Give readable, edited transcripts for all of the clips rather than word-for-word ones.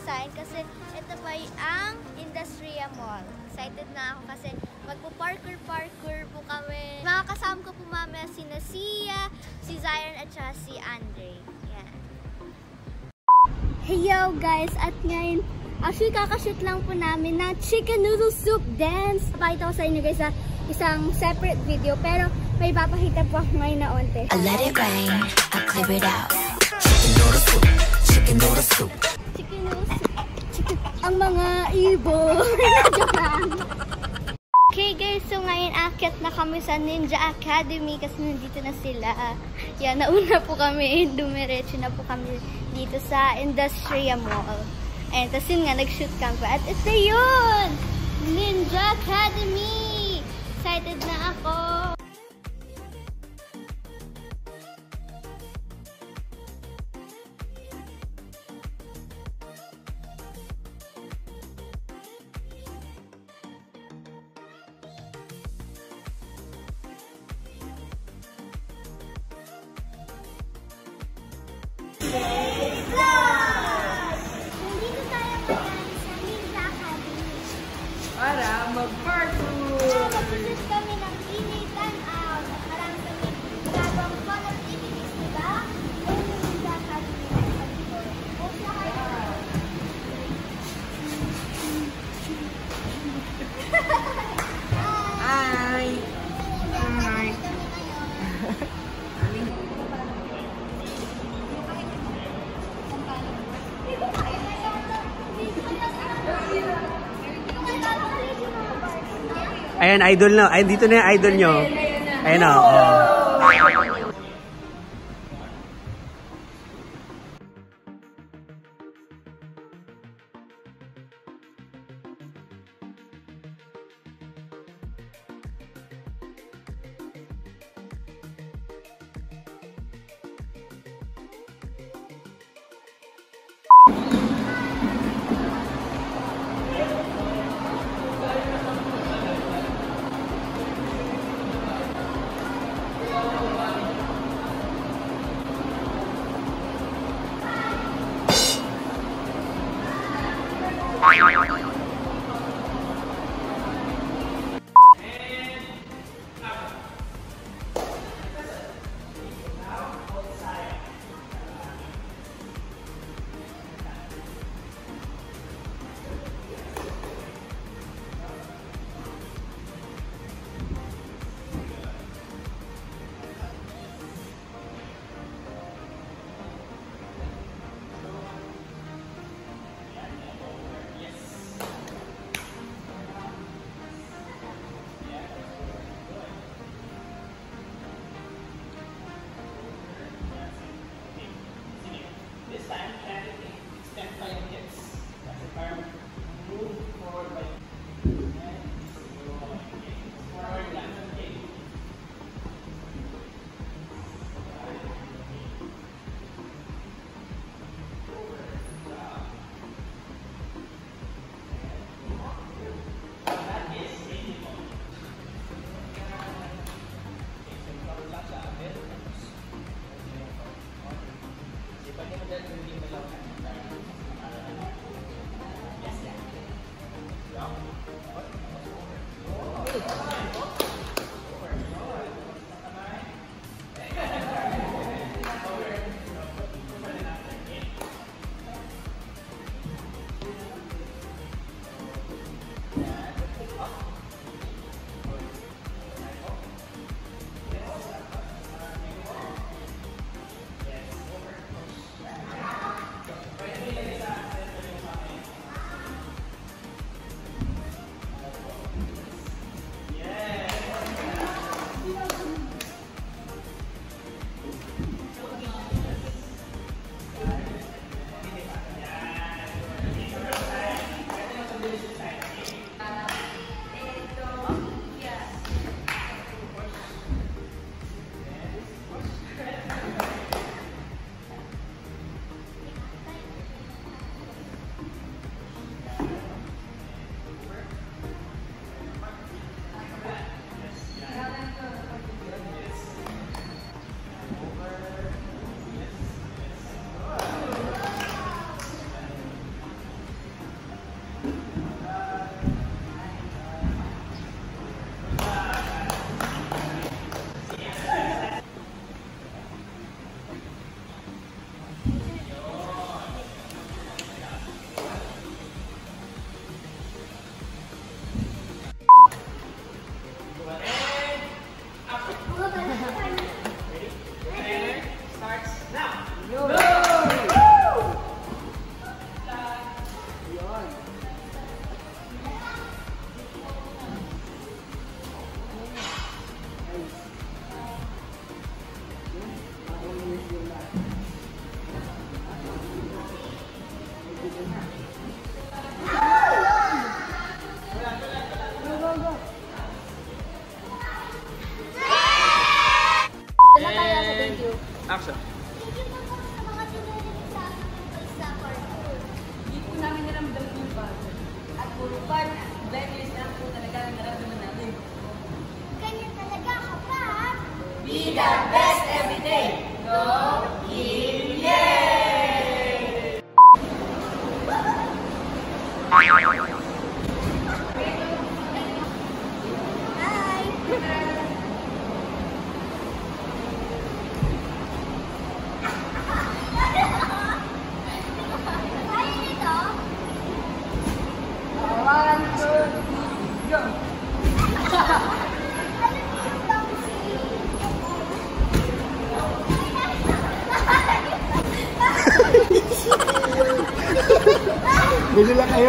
sign kasi ito pa ang Industrial Mall. Excited na ako kasi magpo-parkour po kami. Makakasama ko po mamaya si Sia, si Zion at saka si Andre. Yan. Hey yo guys! At ngayon, actually kakashoot lang po namin na chicken noodle soup dance. Pakita ko sa inyo guys sa isang separate video pero may papakita po ako ngayon na onte. I let it rain, I clear it out. Chicken noodle soup, chicken noodle soup. Chicken noodle soup. Ang mga ibon. Okay guys, so ngayon akyat na kami sa Ninja Academy kasi nandito na sila. Yan, nauna po kami. Dumiretso na po kami dito sa Industrial Mall. And tapos yun nga, nag-shoot kami. At ito yun! Ninja Academy! Excited na ako! Nandito tayo ngayon sa Ninja Academy. Para mag-parkour! Mag-shoot kami ng YeY Timeout. At marami kami ginagawang fun activities, diba? Yan yung Ninja Academy. Hi! Hi! Ayan, idol na. Ay, dito na yung idol nyo. Ayan na. Bili lang kayo.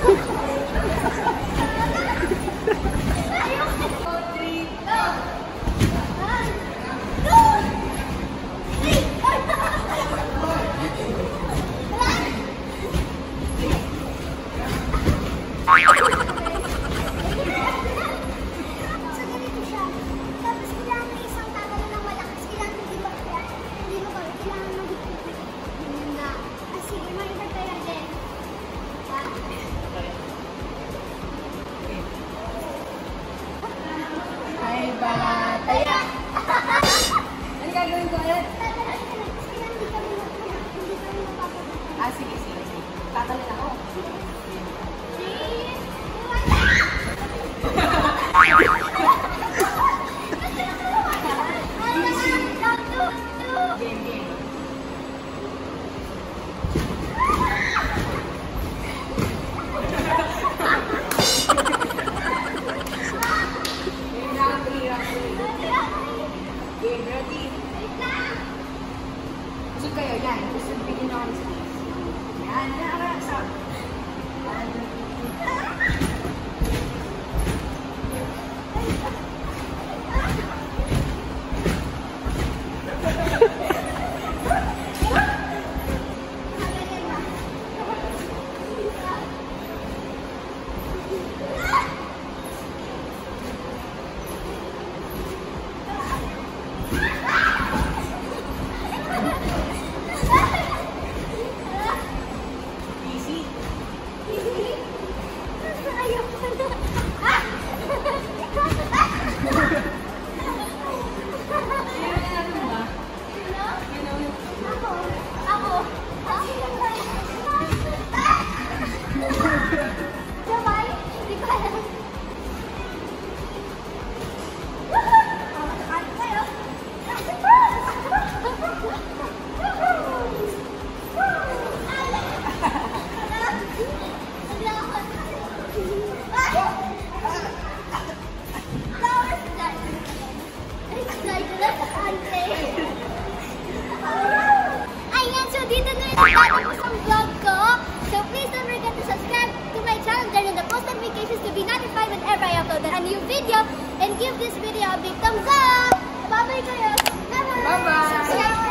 Ayan, so dito na yung isang vlog ko. So please don't forget to subscribe to my channel, turn on the post notifications to be notified whenever I upload a new video, and give this video a big thumbs up! Bye-bye kayo! Bye-bye! Bye-bye!